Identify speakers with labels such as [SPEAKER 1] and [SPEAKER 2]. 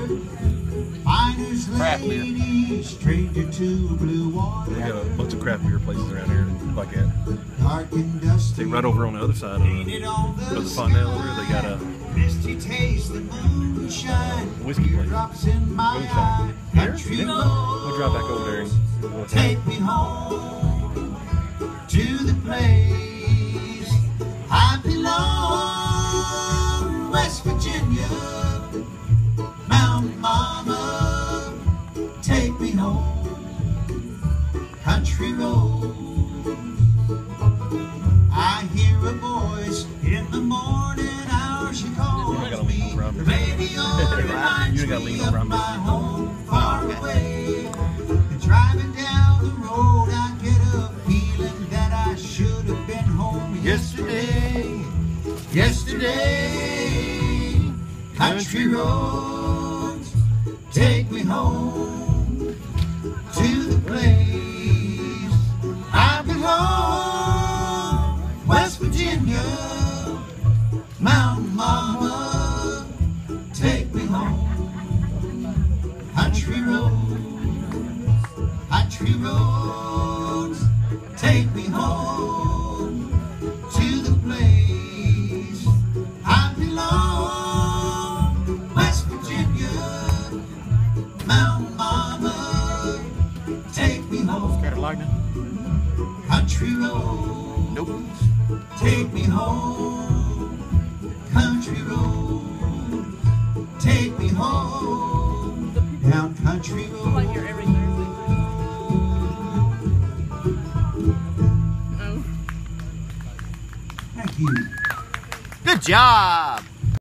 [SPEAKER 1] Craft beer.
[SPEAKER 2] Stranger to blue water.
[SPEAKER 3] They got a bunch of craft beer places around here like that.
[SPEAKER 2] Dark and dusty.
[SPEAKER 3] See, right over on the other side of the Fontanel over there, they got a
[SPEAKER 2] misty taste the moonshine.
[SPEAKER 3] whiskey place.
[SPEAKER 2] Drops in my eye.
[SPEAKER 3] Moonshine. Here? We'll drive back over there and we'll
[SPEAKER 2] Take me home to the place I belong, West Virginia, Mountain Mama. Take me home, country road. I hear a voice in the morning hour. She calls me. The radio reminds me of my home far away. Driving down the road, I get a feeling that I should have been home yesterday. Yesterday, country roads, take me home to the place I belong, West Virginia, Mountain Mama, take me home, country roads. Country roads, take me home to the place I belong, West Virginia, Mountain Mama, take me home.
[SPEAKER 1] Scared of lightning?
[SPEAKER 2] Country roads,
[SPEAKER 1] Nope.
[SPEAKER 2] take me home. Country roads, take me home. Down country roads.
[SPEAKER 4] Like you're every Thursday.
[SPEAKER 2] Thank you.
[SPEAKER 1] Good job.